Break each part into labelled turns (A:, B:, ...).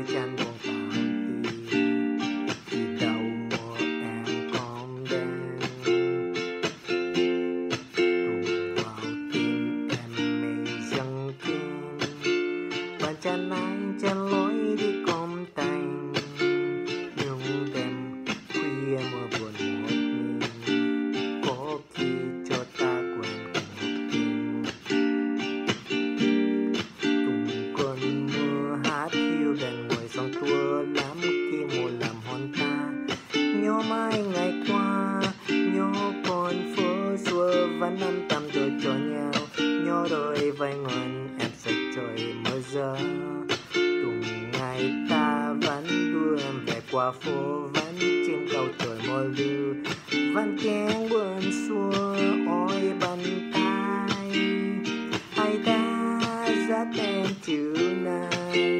A: chan buồn tàn thì đầu mùa em còn đen đụng vào tim em mê dâng tin và chân anh chân lối đi com tành nhung đêm khuya mưa buồn một mình có khi cho ta quên cùng tình cơn mưa hát hiu đèn ngồi sóng tua lắm khi mùa làm hòn ta nhớ mãi ngày qua nhớ con phố xưa vẫn năm tầm tuổi cho nhau nhớ đôi vai ngần em sạch trời mơ giờ cùng ngày ta vẫn đưa em về qua phố vẫn chim cầu trời mơ lưu vẫn tiếng buồn xua ôi bàn tay ai đã dắt em chiều nay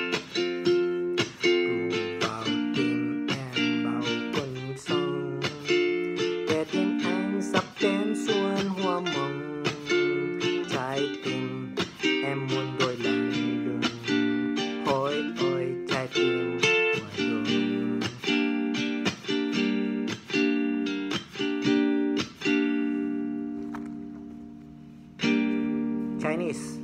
A: cùng vào tim em bao con sông để tim anh sắp đến xuân hoa mộng trái tim em muốn đôi làn đường ôi ôi trái tim ngoài đường Chinese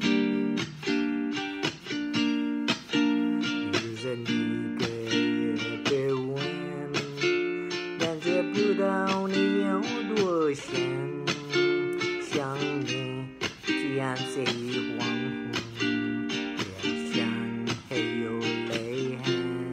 A: dần đi kề em đàn dẹp đưa đau níu đua sen sáng nghe chỉ an sẽ hoàng hôn đẹp sáng hay yêu lấy hand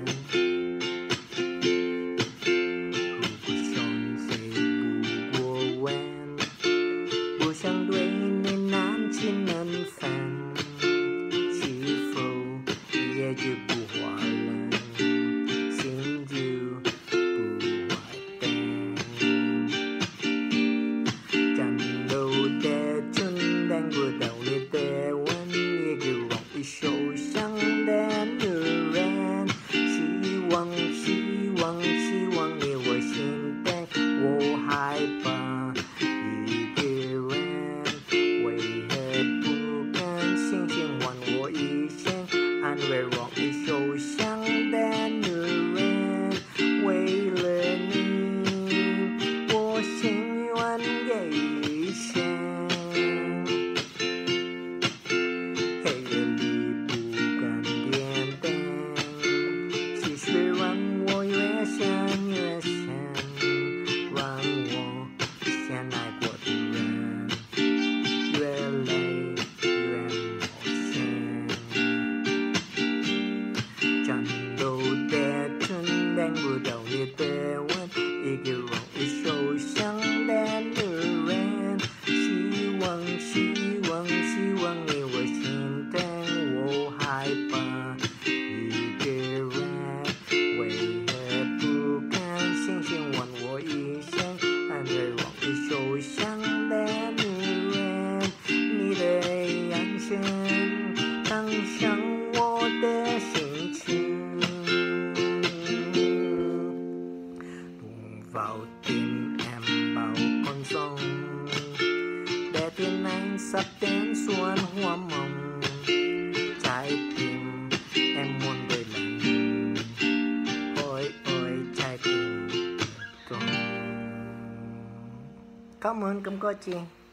A: cuộc sống sẽ bùa quen bùa sáng đuôi nên nán trên nền phẳng chỉ phâu ye chưa bùa hòa lan xin you bùa hòa tên chẳng đâu để chân đang vừa đầu lên tê quên như kiểu vọng đi sâu sáng đến như ren希望你我心带我害怕一个人为何不敢星星换我一生安慰我一受伤的女人为了你我情愿给一生黑夜里不敢点灯细水让我越陷越深让我先爱过的人越累越陌生战斗的真đang vừa đầu như tê quên一个容易受伤的女人希望你我心疼我害怕一个人为何不敢星星换我一生安慰容易受伤的女人你的眼神当伤我的心情đụng vào tim em bao con sông để tiên anh sắp đến xuân hoa mộng trái tim em muốn đôi lần ôi ôi trái tim con cảm ơn cô chị